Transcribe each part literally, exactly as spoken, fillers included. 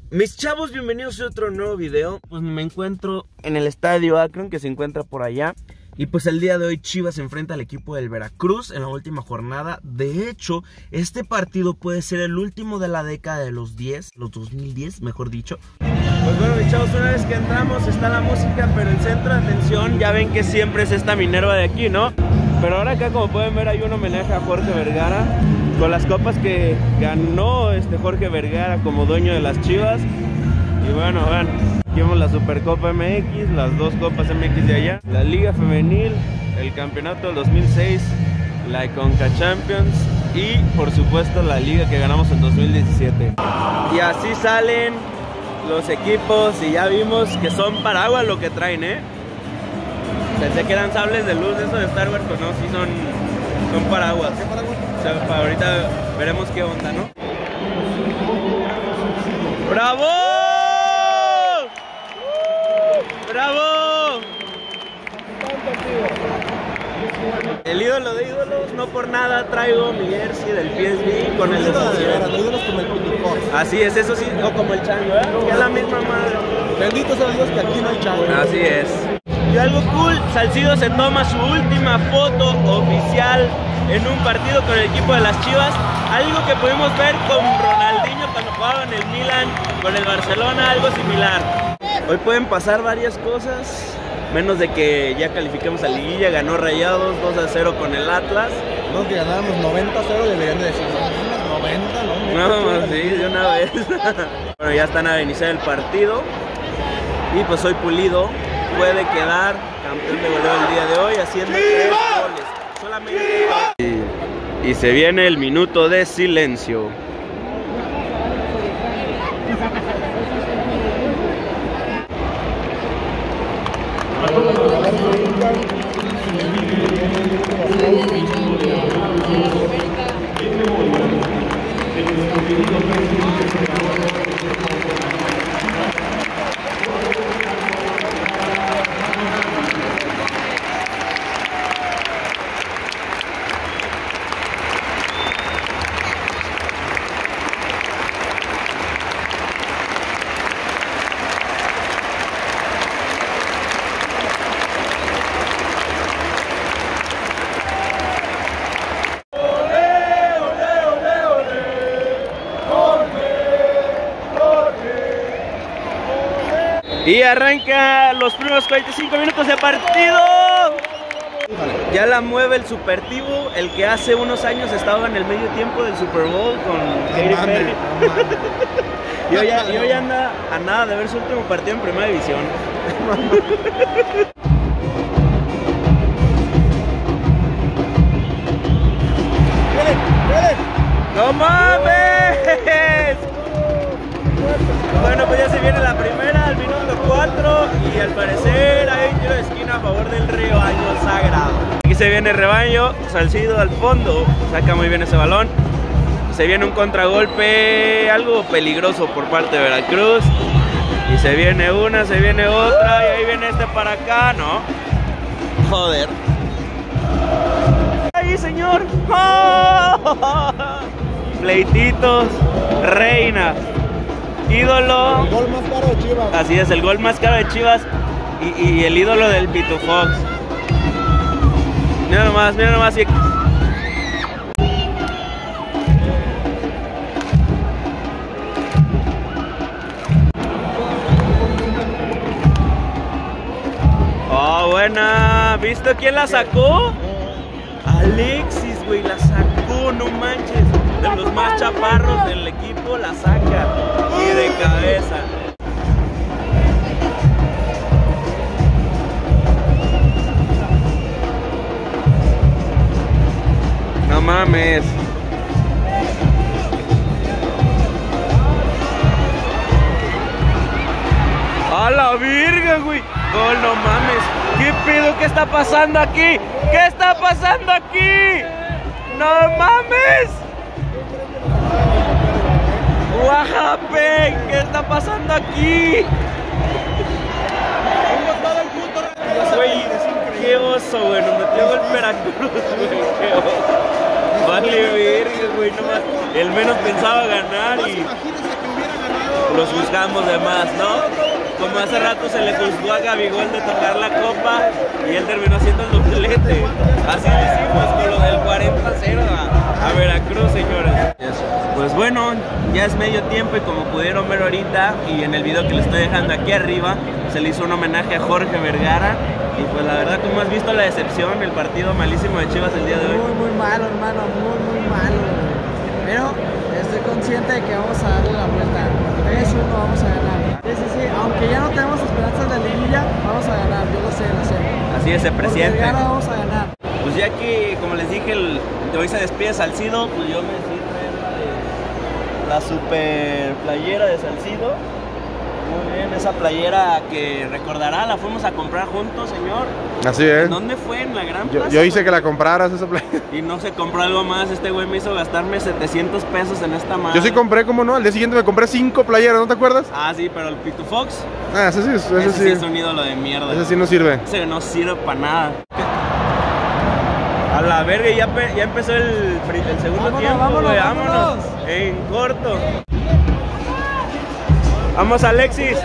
Mis chavos, bienvenidos a otro nuevo video. Pues me encuentro en el estadio Akron, que se encuentra por allá. Y pues el día de hoy Chivas se enfrenta al equipo del Veracruz en la última jornada. De hecho, este partido puede ser el último de la década de los diez, los dos mil diez, mejor dicho. Pues bueno, mis chavos, una vez que entramos está la música, pero el centro de atención ya ven que siempre es esta Minerva de aquí, ¿no? Pero ahora acá, como pueden ver, hay un homenaje a Jorge Vergara con las copas que ganó este Jorge Vergara como dueño de las Chivas. Y bueno, vean, aquí vemos la Supercopa M X, las dos copas M X de allá, la Liga Femenil, el campeonato del dos mil seis, la Conca Champions y por supuesto la Liga que ganamos en dos mil diecisiete. Y así salen los equipos y ya vimos que son paraguas lo que traen, ¿eh? Pensé que eran sables de luz, eso de Star Wars, pero no, sí son, son paraguas. ¿Qué paraguas? O sea, para ahorita veremos qué onda, ¿no? ¡Bravo! ¡Bravo! El ídolo de ídolos, no por nada traigo mi jersey del P S V con el de los ídolos como el Pitufo. Así es, eso sí, o como el chango, ¿eh? Que es la misma madre. Bendito sea Dios que aquí no hay chango. Así es. Y algo cool, Salcido se toma su última foto oficial en un partido con el equipo de las Chivas. Algo que pudimos ver con Ronaldinho cuando jugaba en el Milan, con el Barcelona, algo similar. Hoy pueden pasar varias cosas, menos de que ya calificamos a liguilla. Ganó Rayados dos a cero con el Atlas. No, que ganábamos noventa a cero, deberían de decir noventa, ¿no? No, sí, de una vez. Bueno, ya están a iniciar el partido. Y pues hoy Pulido puede quedar campeón de goleo el día de hoy haciendo tres goles. Solamente y, y se viene el minuto de silencio. Y arranca los primeros cuarenta y cinco minutos de partido. Ya la mueve el Supertivo, el que hace unos años estaba en el medio tiempo del Super Bowl con Katy Perry. Y hoy, y hoy anda a nada de ver su último partido en Primera División. ¡No mames! Bueno, pues ya se viene la primera al minuto cuatro y al parecer hay un tiro de esquina a favor del Rebaño Sagrado. Aquí se viene Rebaño, Salcido al fondo, saca muy bien ese balón. Se viene un contragolpe algo peligroso por parte de Veracruz. Y se viene una, se viene otra y ahí viene este para acá, ¿no? Joder. ¡Ahí, señor! ¡Oh! Pleititos, reina. Ídolo. El gol más caro de Chivas. Así es, el gol más caro de Chivas y, y el ídolo del Pitufox. Mira nomás, mira nomás. Y... Oh, buena. ¿Viste quién la sacó? Alexis, güey, la sacó, no manches. De los más chaparros del equipo la saca. Y de cabeza. No mames. A la virga, güey. Oh, no mames. ¿Qué pedo? ¿Qué está pasando aquí? ¿Qué está pasando aquí? No mames. Guajape, ¿qué está pasando aquí? Güey, qué oso, güey, nos metió el Veracruz, güey, qué oso. Vale, verga, güey, nomás. El menos pensaba ganar y... los juzgamos de más, ¿no? Como hace rato se le juzgó a Gabigol de tocar la copa y él terminó haciendo el doblete. Así lo hicimos con lo del cuarenta a cero a, a Veracruz, señores. Pues bueno, ya es medio tiempo y como pudieron ver ahorita y en el video que les estoy dejando aquí arriba, se le hizo un homenaje a Jorge Vergara. Y pues la verdad, como has visto la decepción, el partido malísimo de Chivas el día de hoy. Muy, muy malo, hermano, muy, muy malo. Pero estoy consciente de que vamos a darle la vuelta. tres uno vamos a ganar. Sí, sí, sí. Aunque ya no tenemos esperanzas de liguilla, vamos a ganar. Yo lo sé, lo sé. Así es, se presiente. Por Vergara vamos a ganar. Pues ya que, como les dije, el, de hoy se despide Salcido, pues yo me decidí traer la, de, la super playera de Salcido. Muy bien, esa playera que recordará, la fuimos a comprar juntos, señor. Así es. ¿Dónde fue? En la Gran Yo, Plaza. yo hice que la compraras esa playera. Y no se compró algo más, este güey me hizo gastarme setecientos pesos en esta madre. Yo sí compré, ¿cómo no? Al día siguiente me compré cinco playeras, ¿no te acuerdas? Ah, sí, pero el Pitufox, Ah, ese sí, ese, ese sí. sí es un ídolo de mierda. Ese sí no sirve. Ese no sirve para nada. A la verga, ya, ya empezó el, el segundo Vámonos, tiempo, vámonos, güey, vámonos. vámonos. En corto. Vamos, Alexis.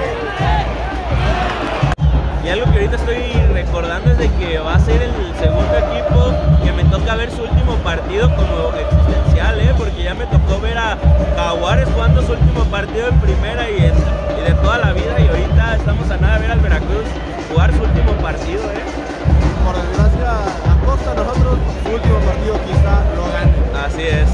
Y algo que ahorita estoy recordando es de que va a ser el segundo equipo que me toca ver su último partido como existencial, ¿eh? Porque ya me tocó ver a Jaguares jugando su último partido en primera y, en, y de toda la vida, y ahorita estamos a nada de ver al Veracruz jugar su último partido, ¿eh? Por desgracia, a costa de nosotros, su último partido quizá lo gane. Así es.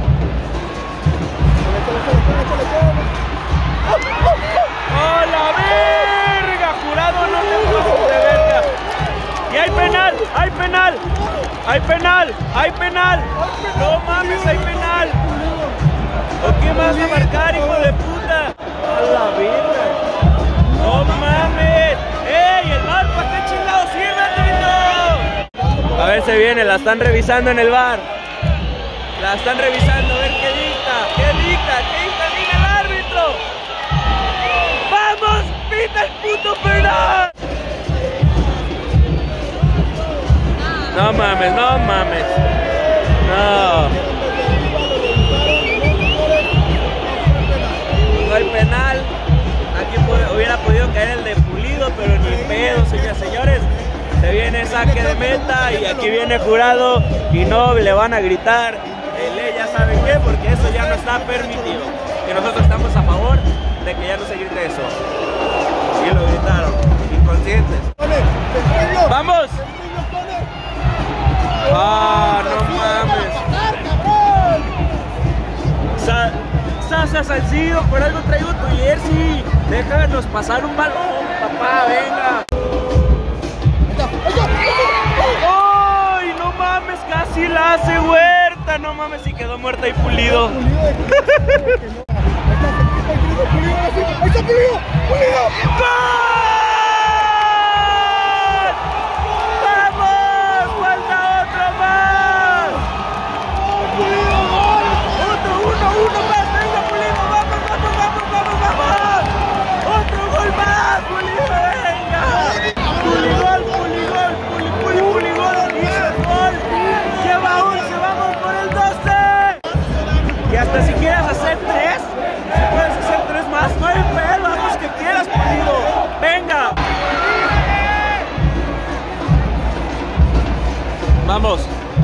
¡Oh, la verga! Jurado, no te pases de verga. Y hay penal, hay penal, hay penal, hay penal. No mames, hay penal. ¿O qué vas a marcar, hijo de puta? A la verga. No mames. ¡Ey, el bar! ¿Para qué chingados sirve, Trito? A ver, se viene, la están revisando en el bar. La están revisando, a ver qué dicta, qué dicta, qué dicta, diga el árbitro. ¡Vamos! ¡Pita el puto penal! No mames, no mames. No. No hay penal. Aquí hubiera podido caer el de Pulido, pero ni pedo, señores, señores. Se viene saque de meta y aquí viene Jurado y no le van a gritar. El ya saben qué, porque eso ya no está permitido. Y nosotros estamos a favor de que ya no se grite eso. Y lo gritaron, inconscientes. ¡Vamos! ¡Ah, no mames! Sa Sasa Salcido, por algo traigo tu jersey. Déjanos pasar un balón, papá, venga. ¡Ay, no mames! Casi la hace Huerta. No mames, si quedó muerta y Pulido. ¡Ahí está Pulido! ¡Pulido! ¡Vamos! ¡Falta otro más! ¡Pulido, gol! ¡Otro, uno, uno más! ¡Venga, Pulido! ¡Vamos, vamos, vamos, vamos, vamos! ¡Otro gol más! ¡Pulido, venga! ¡Puligol, Puligol, Puli, Puli, Puligol! ¡diez gol! ¡Lleva once! ¡Vamos por el doce! Y hasta si quieres hacer tres, si puedes hacer tres más, no hay pedo, haz los que quieras, Pulido. ¡Venga! ¡Vamos!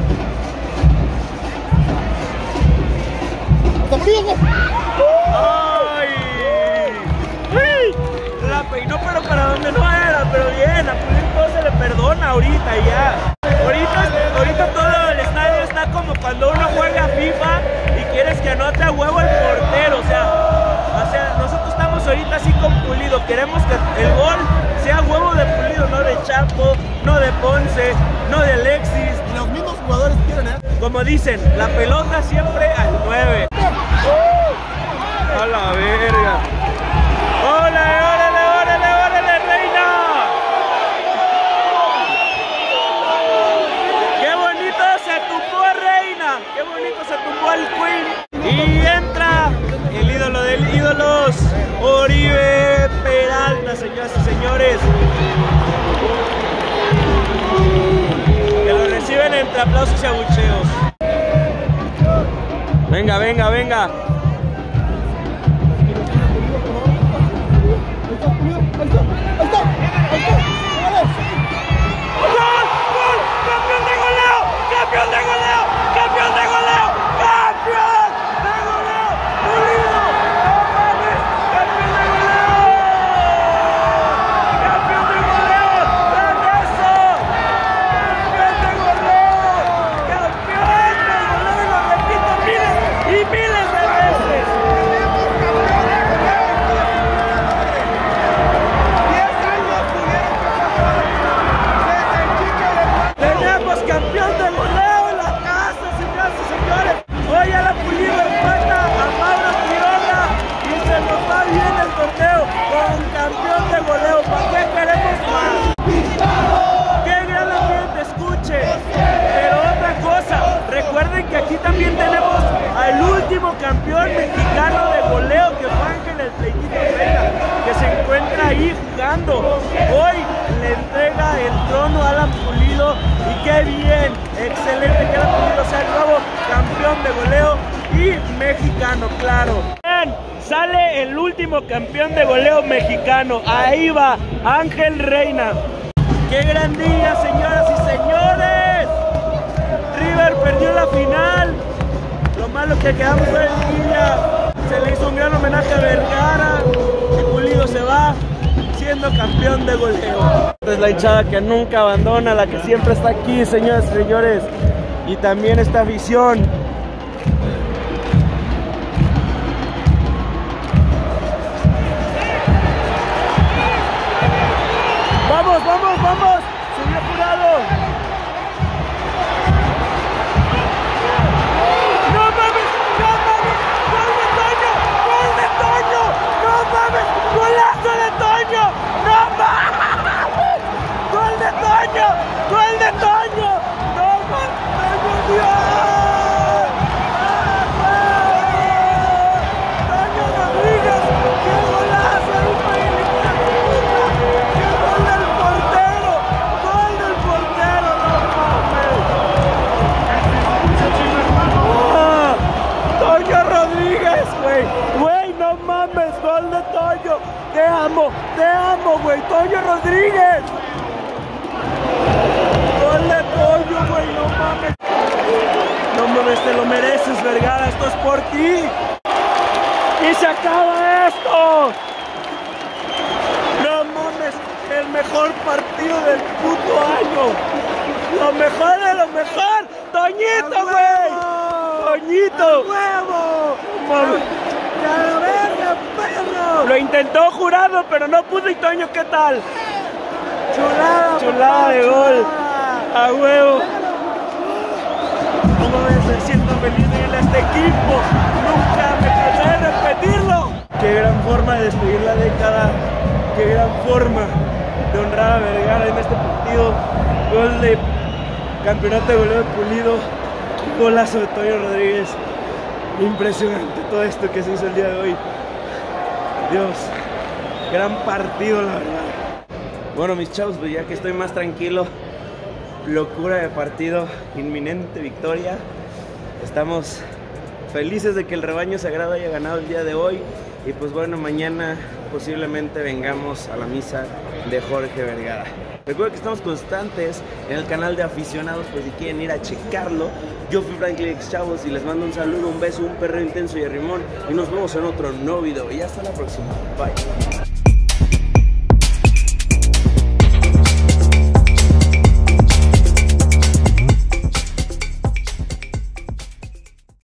¡Ay! ¡Ay! La peinó, pero para donde no era, pero bien, a Pulido todo se le perdona ahorita ya. Ahorita, ahorita todo el estadio está como cuando uno juega FIFA y quieres que anote a huevo el portero, o sea, o sea, nosotros estamos ahorita así con Pulido, queremos que el gol sea huevo de Pulido, no de Chapo, no de Ponce, no de Alexis. Y los mismos jugadores quieren, ¿eh? Como dicen, la pelota siempre al nueve. A la verga. ¡Órale, órale, órale, órale, Reina! ¡Qué bonito se tumbó a Reina! ¡Qué bonito se tumbó al Queen! Y entra el ídolo de ídolos, Oribe Peralta, señoras y señores. Que lo reciben entre aplausos y abucheos. Venga, venga, venga. festejando. Hoy le entrega el trono a Alan Pulido y qué bien, excelente que Alan Pulido sea el nuevo campeón de goleo y mexicano, claro. Bien, sale el último campeón de goleo mexicano, ahí va, Ángel Reina. ¡Qué gran día, señoras y señores! River perdió la final. Lo malo que quedamos fue el día. Se le hizo un gran homenaje a Vergara y Pulido se va siendo campeón de goleo. Esta es la hinchada que nunca abandona, la que siempre está aquí, señoras y señores. Y también esta afición. ¡Vamos, vamos, vamos! ¡Subió Jurado! ¡No mames! ¡No mames! ¡Gol de Toño! ¡Gol de Toño! ¡No mames! ¡Golazo de Toño! ¡No mames! ¡Gol de Toño! ¡Gol de Toño! ¡No mames! ¡Toño Dios! ¡Toño Rodríguez! ¡Qué golazo! Güey, no mames, gol de Toño. Te amo, te amo, güey. Toño Rodríguez. Gol de Toño, güey, no mames. No mames, te lo mereces, Vergara. Esto es por ti. Y se acaba esto. No mames, el mejor partido del puto año. Lo mejor de lo mejor. Toñito, güey. Toñito. ¡Huevo! Mames. ¡A la verga, perro! Lo intentó Jurado, pero no pudo. Y Toño, ¿qué tal? Chulada. Chulada de gol. A huevo. No mames, me siento feliz de irle a este equipo. Nunca me cansé de repetirlo. Qué gran forma de despedir la década. Qué gran forma de honrar a Vergara en este partido. Gol de campeonato de goleo de Pulido. Golazo de Toño Rodríguez. Impresionante todo esto que se hizo el día de hoy. Dios, gran partido, la verdad. Bueno, mis chavos, pues ya que estoy más tranquilo, locura de partido, inminente victoria. Estamos felices de que el rebaño sagrado haya ganado el día de hoy. Y pues bueno, mañana posiblemente vengamos a la misa de Jorge Vergara. Recuerden que estamos constantes en el canal de aficionados, pues si quieren ir a checarlo. Yo fui Franklin X, chavos, y les mando un saludo, un beso, un perreo intenso y arrimón. Y nos vemos en otro nuevo video. Y hasta la próxima. Bye.